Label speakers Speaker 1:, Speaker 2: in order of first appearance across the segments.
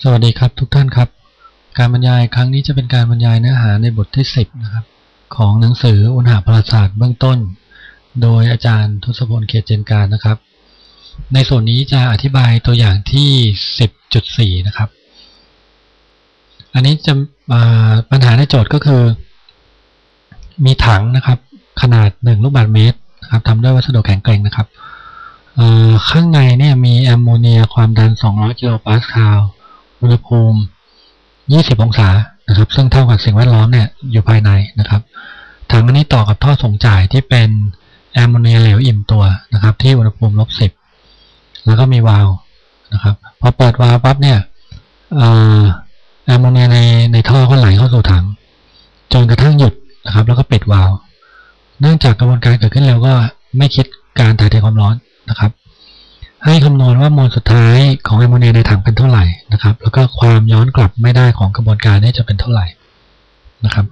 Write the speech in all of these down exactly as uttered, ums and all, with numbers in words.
Speaker 1: สวัสดีครับทุกท่านครับการบรรยายครั้งนี้จะเป็นการบรรยายเนื้อหาในบทที่สิบนะครับของหนังสืออุณหภาษาสตร์เบื้องต้นโดยอาจารย์ทศพลเขตเจนการนะครับในส่วนนี้จะอธิบายตัวอย่างที่ สิบจุดสี่ นะครับอันนี้จะปัญหาในโจทย์ก็คือมีถังนะครับขนาดหนึ่งลูกบาศก์เมตรนะครับทำด้วยวัสดุแข็งแกร่งนะครับข้างในเนี่ยมีแอมโมเนียความดันสองร้อยกิโลปาสคาลอุณหภูมิยี่สิบองศานะครับซึ่งเท่ากับสิ่งแวดล้อมเนี่ยอยู่ภายในนะครับถังอันนี้ต่อกับท่อส่งจ่ายที่เป็นแอมโมเนียเหลวอิ่มตัวนะครับที่อุณหภูมิลบสิบแล้วก็มีวาล์วนะครับพอเปิดวาล์วปั๊บเนี่ยแอมโมเนียในในท่อก็ไหลเข้าสู่ถังจนกระทั่งหยุดนะครับแล้วก็ปิดวาล์วเนื่องจากกระบวนการเกิดขึ้นเร็วก็ไม่คิดการถ่ายเทความร้อนนะครับให้คำนวณว่ามวลสุดท้ายของแอมโมเนียในถังเป็นเท่าไหร่นะครับแล้วก็ความย้อนกลับไม่ได้ของกระบวนการนี้จะเป็นเท่าไหร่นะครับ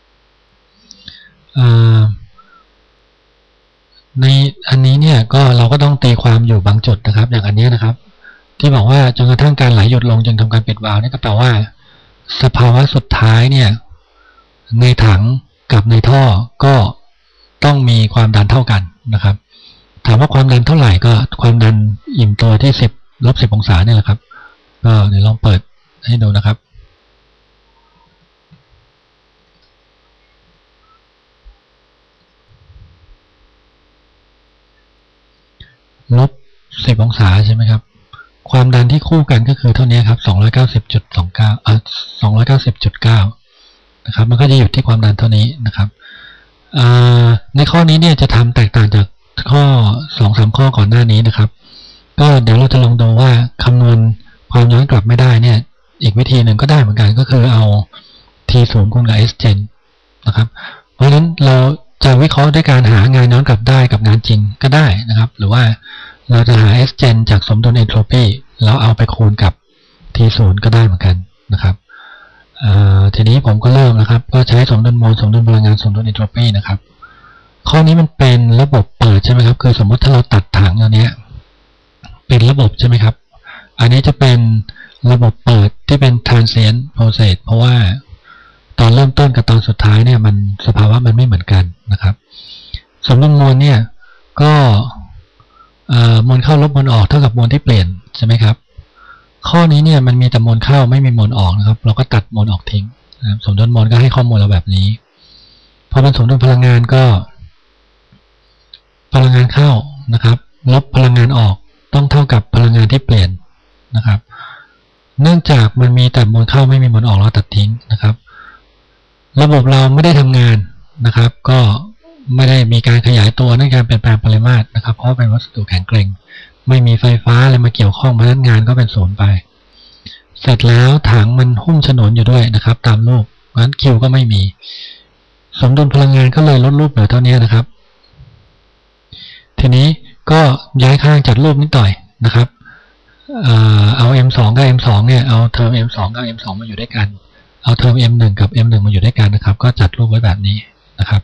Speaker 1: ในอันนี้เนี่ยก็เราก็ต้องตีความอยู่บางจุดนะครับอย่างอันนี้นะครับที่บอกว่าจนกระทั่งการไหลหยุดลงจึงทำการปิดวาล์วนี่ก็แปลว่าสภาวะสุดท้ายเนี่ยในถังกับในท่อก็ต้องมีความดันเท่ากันนะครับถามว่าความดันเท่าไหร่ก็ความดันอิ่มตัวที่สิบลบสิบองศาเนี่ยแหละครับก็เดี๋ยวลองเปิดให้ดูนะครับลบสิบองศาใช่ไหมครับความดันที่คู่กันก็คือเท่านี้ครับสองร้อยเก้าสิบจุดสองเก้าอ่ะสองร้อยเก้าสิบจุดเก้านะครับมันก็จะอยู่ที่ความดันเท่านี้นะครับในข้อนี้เนี่ยจะทำแตกต่างจากข้อ สองถึงสาม ข้อก่อนหน้านี้นะครับก็เดี๋ยวเราจะลองดูว่าคำนวณความย้อนกลับไม่ได้เนี่ยอีกวิธีหนึ่งก็ได้เหมือนกันก็คือเอา ที ศูนย์ คูณกับ S gen นะครับเพราะฉะนั้นเราจะวิเคราะห์ด้วยการหางานย้อนกลับได้กับงานจริงก็ได้นะครับหรือว่าเราจะหา S gen จากสมดุลเอนโทรปีแล้วเอาไปคูณกับ ที ศูนย์ ก็ได้เหมือนกันนะครับทีนี้ผมก็เริ่มนะครับก็ใช้สมดุลโมลสมดุลพลังงานสมดุลเอนโทรปีนะครับข้อนี้มันเป็นระบบเปิดใช่ไหมครับคือสมมติถ้าเราตัดถังตัวนี้เป็นระบบใช่ไหมครับอันนี้จะเป็นระบบเปิดที่เป็น transient process เพราะว่าตอนเริ่มต้นกับตอนสุดท้ายเนี่ยมันสภาวะมันไม่เหมือนกันนะครับสมดุลมวลเนี่ยก็มวลเข้าลบมวลออกเท่ากับมวลที่เปลี่ยนใช่ไหมครับข้อนี้เนี่ยมันมีแต่มวลเข้าไม่มีมวลออกนะครับเราก็ตัดมวลออกทิ้งสมดุลมวลก็ให้ข้อมูลเราแบบนี้พอเป็นสมดุลพลังงานก็พลังงานเข้านะครับลบพลังงานออกต้องเท่ากับพลังงานที่เปลี่ยนนะครับเนื่องจากมันมีแต่มวลเข้าไม่มีมวลออกเราตัดทิ้งนะครับระบบเราไม่ได้ทำงานนะครับก็ไม่ได้มีการขยายตัวในการเปลี่ยนแปลงปริมาตรนะครับเพราะเป็นวัสดุแข็งแกร่งไม่มีไฟฟ้าอะไรมาเกี่ยวข้องเพราะฉะนั้นงานก็เป็นศูนย์ไปเสร็จแล้วถังมันหุ้มฉนวนอยู่ด้วยนะครับตามรูปเพราะฉะนั้นคิวก็ไม่มีสมดุลพลังงานก็เลยลดรูปเหลือเท่านี้นะครับทีนี้ก็ย้ายข้างจัดรูปนิดหน่อยนะครับเอา เอ็ม สอง กับ เอ็ม สอง เนี่ยเอาเทอม เอ็ม สอง กับ เอ็ม สอง มาอยู่ด้วยกันเอาเทอม เอ็ม หนึ่ง กับ เอ็ม หนึ่ง มาอยู่ด้วยกันนะครับก็จัดรูปไว้แบบนี้นะครับ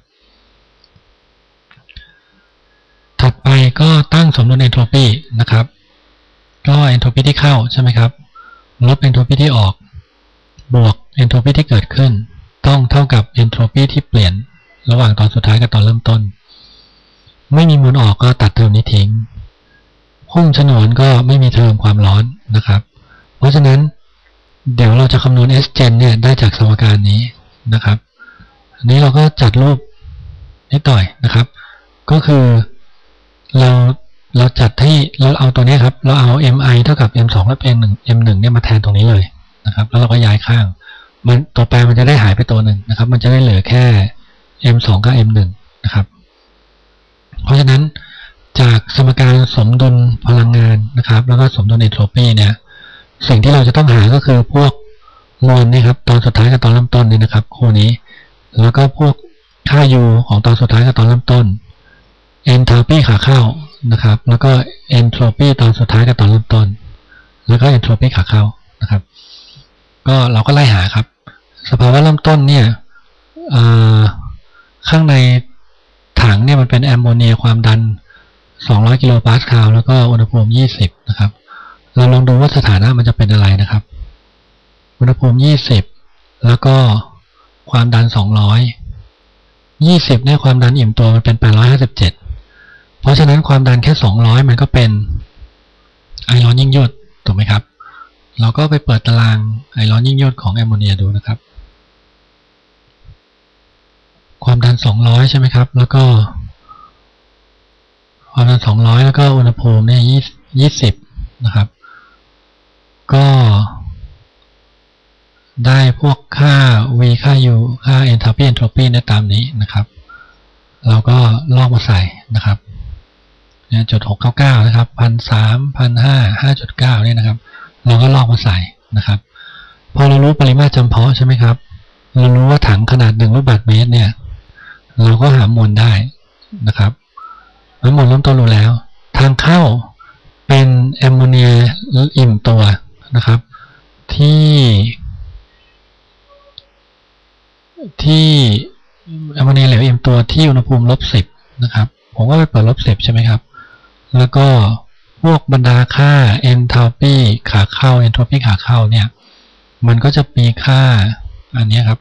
Speaker 1: ถัดไปก็ตั้งสมดุลเอนโทรปีนะครับก็เอนโทรปีที่เข้าใช่ไหมครับลบเอนโทรปีที่ออกบวกเอนโทรปีที่เกิดขึ้นต้องเท่ากับเอนโทรปีที่เปลี่ยนระหว่างตอนสุดท้ายกับตอนเริ่มต้นไม่มีมวลออกก็ตัดเทอมนี้ทิ้งหุ้มฉนวนก็ไม่มีเทอมความร้อนนะครับเพราะฉะนั้นเดี๋ยวเราจะคำนวณ S gen เนี่ยได้จากสมการนี้นะครับอันนี้เราก็จัดรูปนิดหน่อยนะครับก็คือเราเราจัดให้เราเอาตัวนี้ครับเราเอา mi เท่ากับ m สองและ m หนึ่ง m หนึ่งเนี่ยมาแทนตรงนี้เลยนะครับแล้วเราก็ย้ายข้างมันตัวแปรมันจะได้หายไปตัวหนึ่งนะครับมันจะได้เหลือแค่ m สองกับ m หนึ่งนะครับเพราะฉะนั้นจากสมการสมดุลพลังงานนะครับแล้วก็สมดุลเอนโทรปีเนี่ยสิ่งที่เราจะต้องหาก็คือพวกมวลนี่ครับตอนสุดท้ายกับตอนเริ่มต้นนี่นะครับคู่นี้แล้วก็พวกค่า u ของตอนสุดท้ายกับตอนเริ่มต้น enthalpy ขาเข้านะครับแล้วก็ entropy ตอนสุดท้ายกับตอนเริ่มต้นแล้วก็ entropy ขาเข้านะครับก็เราก็ไล่หาครับสภาวะเริ่มต้นเนี่ยข้างในถังเนี่ยมันเป็นแอมโมเนียความดันสองร้อยกิโลปาสคาลแล้วก็อุณหภูมิยี่สิบนะครับเราลองดูว่าสถานะมันจะเป็นอะไรนะครับอุณหภูมิยี่สิบแล้วก็ความดันสองร้อยยี่สิบเนี่ยความดันอิ่มตัวมันเป็นแปดร้อยห้าสิบเจ็ดเพราะฉะนั้นความดันแค่สองร้อยมันก็เป็นไอร้อนยิ่งยวดถูกไหมครับเราก็ไปเปิดตารางไอร้อนยิ่งยวดของแอมโมเนียดูนะครับความดันสองร้อยใช่ไหมครับแล้วก็ความดันสองร้อยแล้วก็อุณหภูมิเนี่ยยี่สิบนะครับก็ได้พวกค่า V ค่า U ค่า Enthalpy Entropy ได้ตามนี้นะครับเราก็ลอกมาใส่นะครับเนี่ยจุดหกเก้าเก้านะครับพันสามพันห้าห้าจุดเก้าเนี่ยนะครับเราก็ลอกมาใส่นะครับพอเรารู้ปริมาตรจำเพาะใช่ไหมครับเรารู้ว่าถังขนาดหนึ่งลูกบาศก์เมตรเนี่ยเราก็หามวลได้นะครับแล้วมวลเริ่มต้นรู้แล้วทางเข้าเป็นแอมโมเนียอิ่มตัวนะครับที่ที่แอมโมเนียเหลวอิ่มตัวที่อุณหภูมิลบสิบนะครับผมก็ไปเปิดลบสิบใช่ไหมครับแล้วก็พวกบรรดาค่า enthalpy ขาเข้า entropy ขาเข้าเนี่ยมันก็จะมีค่าอันนี้ครับ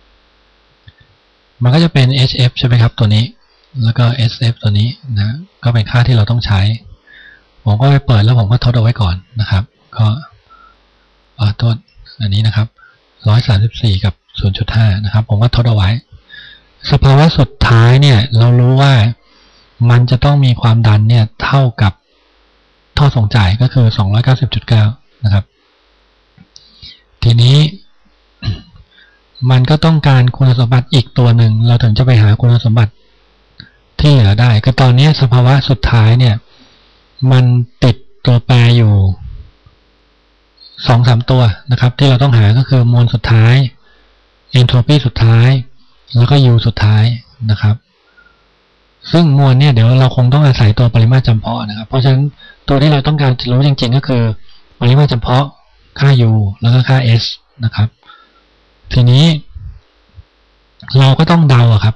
Speaker 1: มันก็จะเป็น เอช เอฟ ใช่ไหมครับตัวนี้แล้วก็ เอส เอฟ ตัวนี้นะก็เป็นค่าที่เราต้องใช้ผมก็ไปเปิดแล้วผมก็ทดเอาไว้ก่อนนะครับก็เอ่อตัวอันนี้นะครับหนึ่งร้อยสามสิบสี่กับ ศูนย์จุดห้า นะครับผมก็ทดเอาไว้สภาวะสุดท้ายเนี่ยเรารู้ว่ามันจะต้องมีความดันเนี่ยเท่ากับท่อส่งจ่ายก็คือ สองร้อยเก้าสิบจุดเก้า นะครับทีนี้มันก็ต้องการคุณสมบัติอีกตัวหนึ่งเราถึงจะไปหาคุณสมบัติที่เหลือได้ก็ตอนนี้สภาวะสุดท้ายเนี่ยมันติดตัวแปรอยู่ สองสาม ตัวนะครับที่เราต้องหาก็คือมวลสุดท้าย entropy สุดท้ายแล้วก็ U สุดท้ายนะครับซึ่งมวลเนี่ยเดี๋ยวเราคงต้องอาศัยตัวปริมาตรจำเพาะนะครับเพราะฉะนั้นตัวที่เราต้องการจะรู้จริงๆก็คือปริมาตรจำเพาะค่า U แล้วก็ค่า S นะครับทีนี้เราก็ต้องเดาอะครับ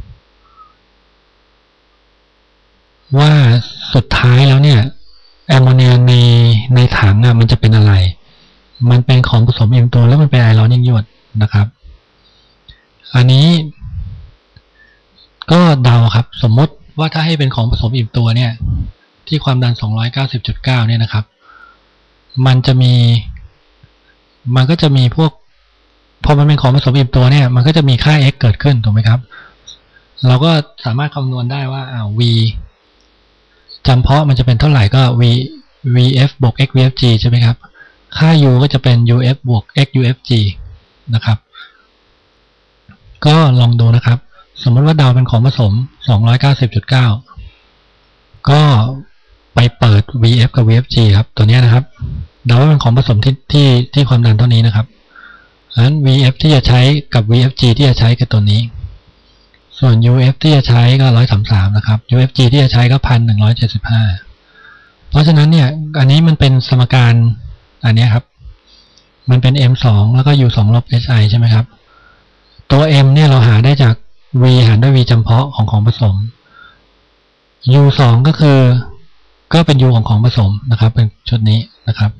Speaker 1: ว่าสุดท้ายแล้วเนี่ยแอมโมเนียในในถังอะมันจะเป็นอะไรมันเป็นของผสมอิ่มตัวแล้วมันเป็นไอร้อนยิ่งยวดนะครับอันนี้ก็เดาครับสมมติว่าถ้าให้เป็นของผสมอิ่มตัวเนี่ยที่ความดัน สองร้อยเก้าสิบจุดเก้า เนี่ยนะครับมันจะมีมันก็จะมีพวกพอมันเป็นของผสมอิ่มตัวเนี่ยมันก็จะมีค่า x เกิดขึ้นถูกไหมครับเราก็สามารถคำนวณได้ว่าอ้าว v จำเพาะมันจะเป็นเท่าไหร่ก็ v vf บวก x vfg ใช่ไหมครับค่า u ก็จะเป็น uf บวก x ufg นะครับก็ลองดูนะครับสมมติว่าเดาเป็นของผสม สองร้อยเก้าสิบจุดเก้า ก็ไปเปิด vf กับ vfg ครับตัวนี้นะครับเดาว่าเป็นของผสมที่ที่ที่ความดันเท่านี้นะครับอัน vf ที่จะใช้กับ vfg ที่จะใช้คือตัวนี้ส่วน uf ที่จะใช้ก็หนึ่งร้อยสามสิบสามนะครับ ufg ที่จะใช้ก็ หนึ่งพันหนึ่งร้อยเจ็ดสิบห้า เพราะฉะนั้นเนี่ยอันนี้มันเป็นสมการอันนี้ครับมันเป็น m สองแล้วก็ u สองลบ hi ใช่ไหมครับตัว m เนี่ยเราหาได้จาก v หารด้วย v จำเพาะของของผสม u สองก็คือก็เป็น u ของของผสมนะครับเป็นชุดนี้นะครับ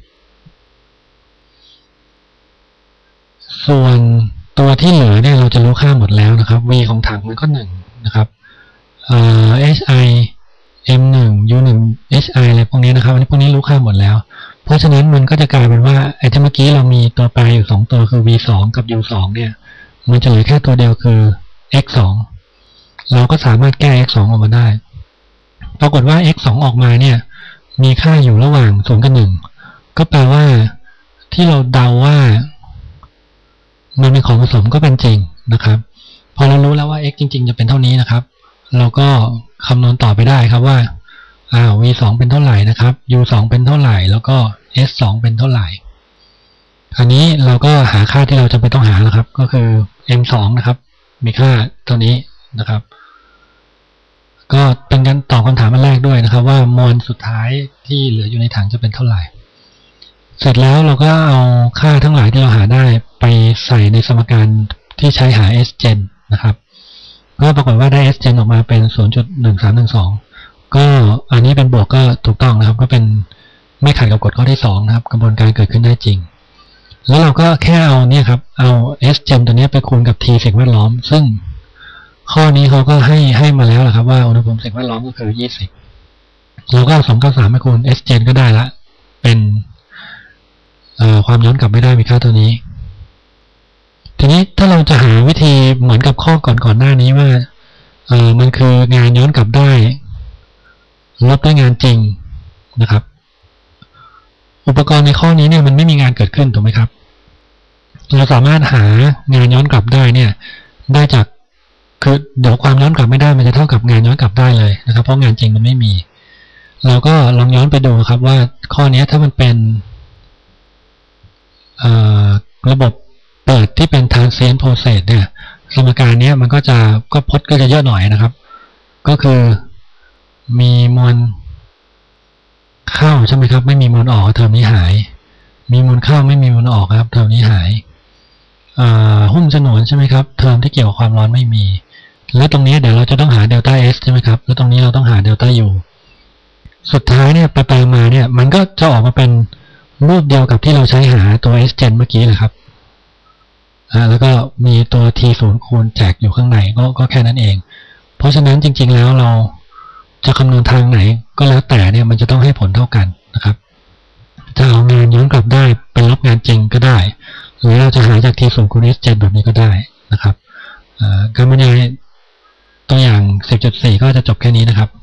Speaker 1: ส่วนตัวที่เหลือเนี่ยเราจะรู้ค่าหมดแล้วนะครับ v ของถังมันก็หนึ่งนะครับเอ่อ hi m หนึ่ง u หนึ่ง hi อะไรพวกนี้นะครับอันนี้พวกนี้รู้ค่าหมดแล้วเพราะฉะนั้นมันก็จะกลายเป็นว่าไอ้ที่เมื่อกี้เรามีตัวแปรอยู่สองตัวคือ v สองกับ u สองเนี่ยมันจะเหลือแค่ตัวเดียวคือ x สองเราก็สามารถแก้ x สองออกมาได้ปรากฏว่า x สองออกมาเนี่ยมีค่าอยู่ระหว่างศูนย์กับหนึ่งก็แปลว่าที่เราเดาว่ามันเป็นของผสมก็เป็นจริงนะครับพอเรารู้แล้วว่า x จริงๆจะเป็นเท่านี้นะครับเราก็คำนวณต่อไปได้ครับว่าอ้าว v สองเป็นเท่าไหร่นะครับ u สองเป็นเท่าไหร่แล้วก็ s สองเป็นเท่าไหร่อันนี้เราก็หาค่าที่เราจะไปต้องหาแล้วครับก็คือ m สองนะครับมีค่าเท่านี้นะครับก็เป็นการตอบคำถามอันแรกด้วยนะครับว่ามวลสุดท้ายที่เหลืออยู่ในถังจะเป็นเท่าไหร่เสร็จแล้วเราก็เอาค่าทั้งหลายที่เราหาได้ไปใส่ในสมการที่ใช้หา sgen นะครับก็ปรากฏว่าได้ sgen ออกมาเป็น ศูนย์จุดหนึ่งสามหนึ่งสอง ก็อันนี้เป็นบวกก็ถูกต้องนะครับก็เป็นไม่ขัดกับกฎข้อที่สองนะครับกระบวนการเกิดขึ้นได้จริงแล้วเราก็แค่เอาเนี่ยครับเอา S gen ตัวนี้ไปคูณกับ T สิ่งแวดล้อมซึ่งข้อนี้เขาก็ให้ให้มาแล้วแหละครับว่าอุณหภูมิสิ่งแวดล้อมก็คือยี่สิบเราก็เอาสองร้อยเก้าสิบสามไปคูณ S gen ก็ได้ละเป็นเอ่อความย้อนกลับไม่ได้มีค่าตัวนี้ทีนี้ถ้าเราจะหาวิธีเหมือนกับข้อก่อนก่อนหน้านี้ว่าเออมันคืองานย้อนกลับได้ลบด้วยงานจริงนะครับอุปกรณ์ในข้อนี้เนี่ยมันไม่มีงานเกิดขึ้นถูกไหมครับเราสามารถหางานย้อนกลับได้เนี่ยได้จากคือเดี๋ยวความย้อนกลับไม่ได้มันจะเท่ากับงานย้อนกลับได้เลยนะครับเพราะงานจริงมันไม่มีเราก็ลองย้อนไปดูครับว่าข้อนี้ถ้ามันเป็นระบบเปิดที่เป็น transient process เนี่ยสมการนี้มันก็จะก็พจน์ก็จะเยอะหน่อยนะครับก็คือมีมวลเข้าใช่ไหมครับไม่มีมวลออกเทอมนี้หายมีมวลเข้าไม่มีมวลออกครับเทอมนี้หายหุ้มฉนวนใช่ไหมครับเทอมที่เกี่ยวกับความร้อนไม่มีแล้วตรงนี้เดี๋ยวเราจะต้องหาเดลต้า S ใช่ไหมครับแล้วตรงนี้เราต้องหาเดลต้า U สุดท้ายเนี่ยไปไปมาเนี่ยมันก็จะออกมาเป็นรูปเดียวกับที่เราใช้หาตัว S gen เมื่อกี้แหละครับแล้วก็มีตัว T ศูนย์คูณแจกอยู่ข้างในก็ก็แค่นั้นเองเพราะฉะนั้นจริงๆแล้วเราจะคำนวณทางไหนก็แล้วแต่เนี่ยมันจะต้องให้ผลเท่ากันนะครับจะเอางานย้อนกลับได้เป็นลบงานจริงก็ได้หรือเราจะหาจาก T ศูนย์คูณ S gen แบบนี้ก็ได้นะครับการบรรยายตัวอย่าง สิบจุดสี่ ก็จะจบแค่นี้นะครับ